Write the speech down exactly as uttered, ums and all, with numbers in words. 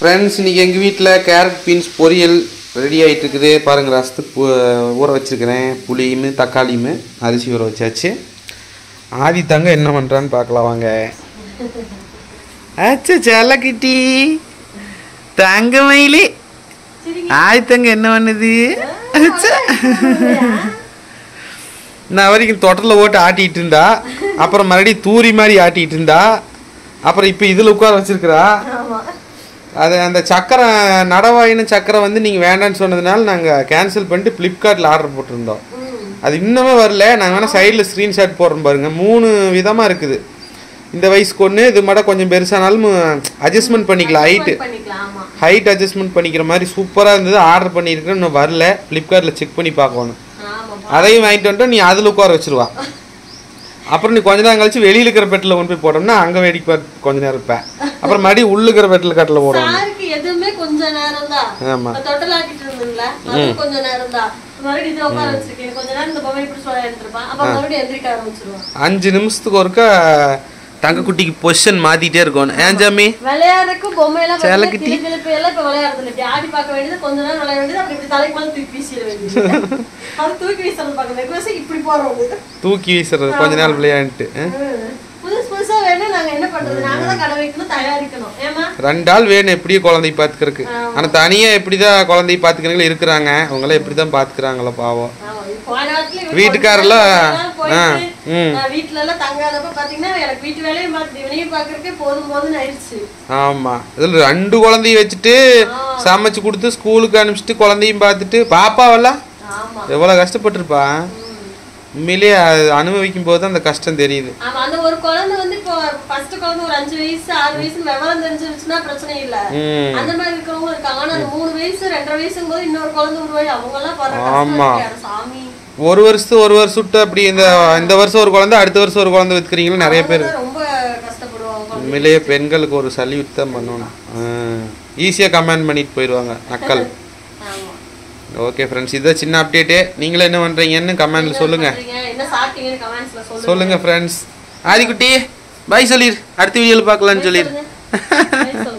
Friends, இன்றைக்கி எங்கள் வீட்டில் கேரட் பீன்ஸ் பொரியல் ரெடி ஆகிட்டு இருக்குது. பாருங்கள், ரசத்துக்கு ஊற வச்சுருக்கிறேன். புளியும் தக்காளியும் அரிசி ஊற வச்சாச்சு. ஆதி தங்க என்ன பண்ணுறான்னு பார்க்கலாம் வாங்க. ஆச்சா செல்லக்கிட்டி தங்க மயிலே. ஆதி தங்க என்ன பண்ணுது? நான் வரைக்கும் தொட்டில் ஓட்டு ஆட்டிகிட்டு இருந்தா, அப்புறம் மறுபடியும் தூரி மாதிரி ஆட்டிகிட்டு இருந்தா, அப்புறம் இப்போ இதில் உட்கார வச்சிருக்கிறா. அது அந்த சக்கரை நடவாயின சக்கரை வந்து நீங்கள் வேண்டான்னு சொன்னதுனால நாங்கள் கேன்சல் பண்ணிட்டு ஃப்ளிப்கார்ட்டில் ஆர்டர் போட்டிருந்தோம். அது இன்னுமே வரல. நாங்கள் வேணால் சைடில் ஸ்க்ரீன்ஷாட் போடுறோம் பாருங்கள். மூணு விதமாக இருக்குது. இந்த வயசுக்கு ஒன்று, இது மட்டும் கொஞ்சம் பெருசானாலும் அட்ஜஸ்ட்மெண்ட் பண்ணிக்கலாம். ஹைட்டு ஹைட் அட்ஜஸ்ட்மெண்ட் பண்ணிக்கிற மாதிரி சூப்பராக இருந்தது. ஆர்டர் பண்ணியிருக்கேன், இன்னும் வரல. ஃப்ளிப்கார்ட்டில் செக் பண்ணி பார்க்கணும். அதையும் வாங்கிட்டு வந்துட்டு நீ அதில் உட்கார வச்சுருவா. அப்புறம் நீ கொஞ்ச நேரம் கழிச்சு வெளியில் இருக்கிற பெட்டில் கொண்டு போய் போட்டோம்னா அங்கே வேடிக்கை பார்த்து கொஞ்ச நேரம் இருப்பேன். அப்புறம் மறுபடியும் உள்ள இருக்கிற பெட்டில் கட்டில் போடுவோம். எதுவுமே கொஞ்ச நேரம் தான். ஆமா, தொட்டல் ஆக்கிட்டு இருந்தீங்களா, அது கொஞ்ச நேரம் தான். மறுபடியும் இத உட்கார வச்சிருக்கேன். கொஞ்ச நேரம் இந்த பொம்மை இப்படி சொல்லிட்டு இருப்பான். அப்ப மறுபடியும் எந்திரிக்க ஆரம்பிச்சிடுவான். அஞ்சு நிமிஷத்துக்கு ஒருக்கா தங்க குட்டிக்கு பொசிஷன் மாத்திட்டே இருக்கும். ஏன் ஜாமி விளையாடுறதுக்கு பொம்மையெல்லாம் செல்லக்கிட்டி எல்லாம் இப்ப விளையாடுறது இல்லை. ஆடி பார்க்க வேண்டியது, கொஞ்ச நேரம் விளையாட வேண்டியது, அப்படி இப்படி தலைக்கு மேல தூக்கி வீசிட வேண்டியது. அது தூக்கி வீசுறது பார்க்கணும். இப்படி போறோம், தூக்கி வீசுறது கொஞ்ச நேரம் விளையாண்டுட்டு. புதுசு புதுசா வேணும். நாங்க என்ன பண்றது? நாங்க தான் கடை வைக்கணும், தயாரிக்கணும். ஏமா ரெண்டு ஆள் வேணும் எப்படியே குழந்தைய பாத்துக்கிறதுக்கு. ஆனா தனியா எப்படிதான் குழந்தைய பாத்துக்கிறவங்க இருக்கிறாங்க. அவங்களாம் எப்படிதான் பாத்துக்கிறாங்களோ பாவம். வீட்டுக்காரெல்லாம் வீட்டுல எல்லாம் தங்காதப்ப பாத்தீங்கன்னா எனக்கு வீட்டு வேலையும் பார்த்து இவனையும் பாக்குறதுக்கே போதும் போதுன்னு ஆயிடுச்சு. ஆமா, இதுல ரெண்டு குழந்தைய வச்சுட்டு சமைச்சு கொடுத்து ஸ்கூலுக்கு அனுப்பிச்சிட்டு குழந்தையும் பார்த்துட்டு பாப்பாவெல்லாம் எவ்வளவு கஷ்டப்பட்டிருப்பா. உண்மையிலேயே அனுபவிக்கும் போது அந்த கஷ்டம் தெரியுது. ஆமா, அந்த ஒரு குழந்தை வந்து இப்போ ஃபர்ஸ்ட் குழந்தை ஒரு அஞ்சு வயசு ஆறு வயசு விவரம் தெரிஞ்சிருச்சுன்னா பிரச்சனை இல்ல. அந்த மாதிரி இருக்கிறவங்க இருக்காங்க. ஆனா அந்த மூணு வயசு ரெண்டரை வயசுங்கும் போது இன்னொரு குழந்தை உருவாயி அவங்க எல்லாம் பாருங்க. சாமி, ஒரு வருஷத்து ஒரு வருஷம் விட்டு அப்படி இந்த இந்த வருஷம் ஒரு குழந்தை அடுத்த வருஷம் ஒரு குழந்தை வித்துக்கிறீங்களா நிறைய பேர். ரொம்ப கஷ்டப்படுவாங்க. உண்மையிலேயே பெண்களுக்கு ஒரு சல்யூட் தான் பண்ணணும். ஈஸியா கமெண்ட் பண்ணிட்டு போயிடுவாங்க நக்கல். ஓகே ஃப்ரெண்ட்ஸ், இதான் சின்ன அப்டேட்டு. நீங்களும் என்ன பண்ணுறீங்கன்னு கமெண்ட்ல சொல்லுங்க. சொல்லுங்க ஃப்ரெண்ட்ஸ். ஆதிக்குட்டி பாய் சொல்லிடு. அடுத்த வீடியோவில் பார்க்கலான்னு சொல்லிடு.